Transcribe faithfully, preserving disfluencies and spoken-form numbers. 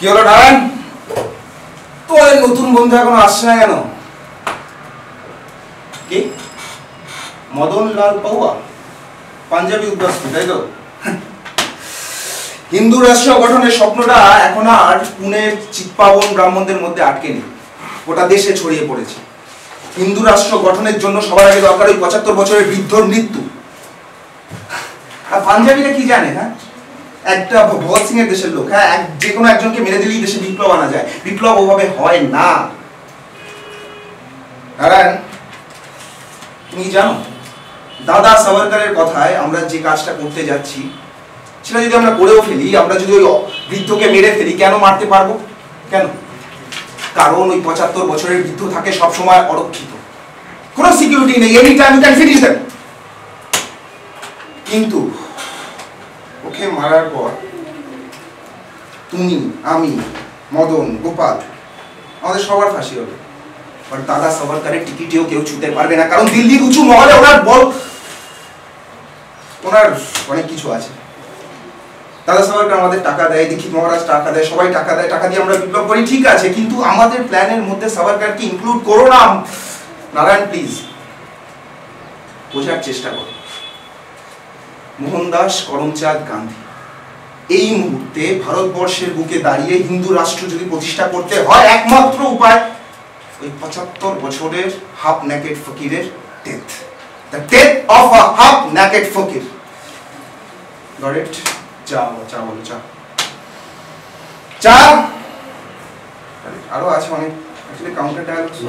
কি হলো নারায়ণ, তোর নতুন বন্ধু এখনো আসছে না কেন? কি মদন লাল পাউয়া পাঞ্জাবি উদ্বাস্তু, তাই তো? হিন্দু রাষ্ট্র গঠনের স্বপ্নটা এখন আর পুনের চিৎপাবন ব্রাহ্মণদের মধ্যে আটকে নেই, গোটা দেশে ছড়িয়ে পড়েছে। হিন্দু রাষ্ট্র গঠনের জন্য সবার আগে দরকার ওই পঁচাত্তর বছরের বৃদ্ধর মৃত্যু। আর পাঞ্জাবিরা কি জানে? হ্যাঁ, একটা ভগৎ সিং এর দেশের লোক, হ্যাঁ, যে কোনো একজনকে মেরে দিলেই দেশে বিপ্লব আনা যায়। বিপ্লব ওভাবে হয় না। নারায়ণ, তুমি জানো দাদা সাভারকারের কথায় আমরা যে কাজটা করতে যাচ্ছি সেটা যদি আমরা করেও ফেলি, আমরা যদি ওই বৃদ্ধকে মেরে ফেলি, কেন মারতে পারবো? কেন? কারণ ওই পঁচাত্তর বছরের বৃদ্ধ থাকে সবসময় অরক্ষিত, কোনো সিকিউরিটি নেই, any time you can finish them. কিন্তু ওকে মারার পর তুমি, আমি, মদন, গোপাল, আমাদের সবার ফাঁসি হবে। বাট দাদা সাভারকারের টিকিটেও কেউ ছুঁতে পারবে না, কারণ দিল্লির উঁচু মহলে ওনার বল, ওনার অনেক কিছু আছে। দাদা সাভারকার আমাদের টাকা দেয়, দীক্ষিত মহারাজ টাকা দেয়, সবাই টাকা দেয়, টাকা দিয়ে আমরা বিপ্লব করি, ঠিক আছে, কিন্তু আমাদের প্ল্যানের মধ্যে সাভারকারকে ইনক্লুড করো না। নারায়ণ প্লিজ বোঝার চেষ্টা করো। মোহনদাস করমচাঁদ গান্ধী এই মুহূর্তে ভারতবর্ষের বুকে দাঁড়িয়ে হিন্দু রাষ্ট্র যদি প্রতিষ্ঠা করতে হয়, একমাত্র উপায় ওই পঁচাত্তর বছরের হাফ নেকেড ফকিরের death, the death of a half naked fakir. Got it? চা চা বলো, চা চা। আরো আছে অনেক, অ্যাকচুয়ালি কাউন্টার ডায়ালগ